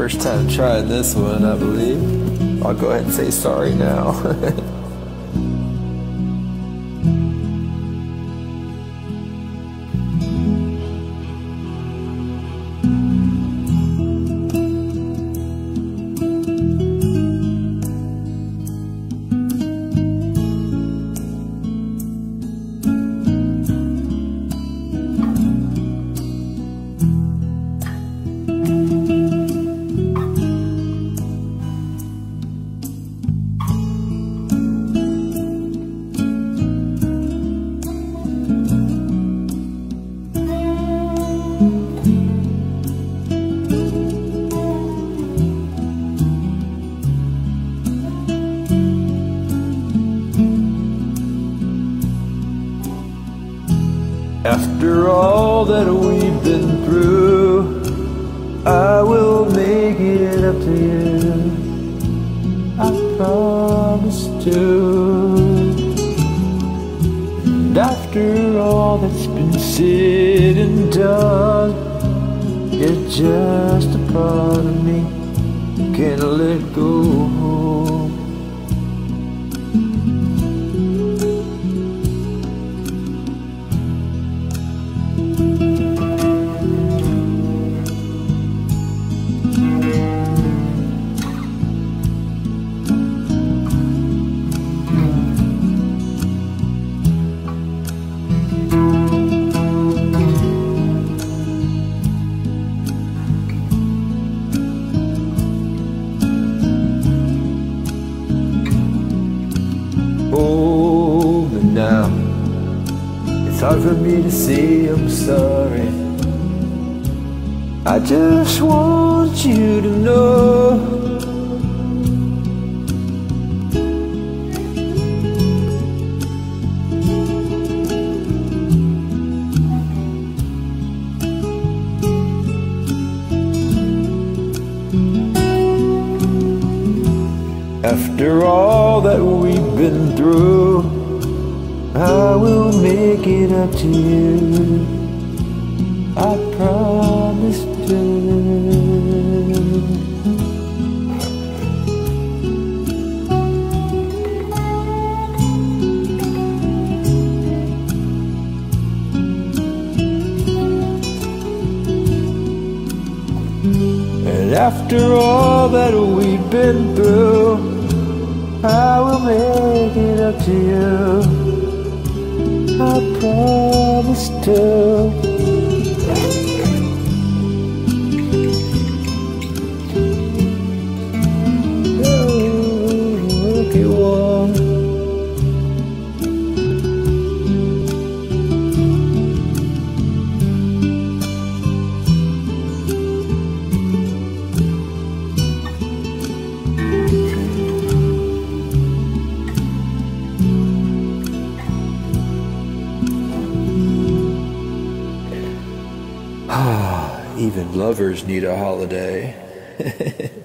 First time trying this one, I believe. I'll go ahead and say sorry now. After all that we've been through, I will make it up to you, I promise to. And after all that's been said and done, you're just a part of me, can't let go. Oh, but now it's hard for me to say I'm sorry. I just want you to know after all that we've been through, I will make it up to you, I promise to. And after all that we've been through, I will make it up to you, I promise to. Oh, if you want. Even lovers need a holiday.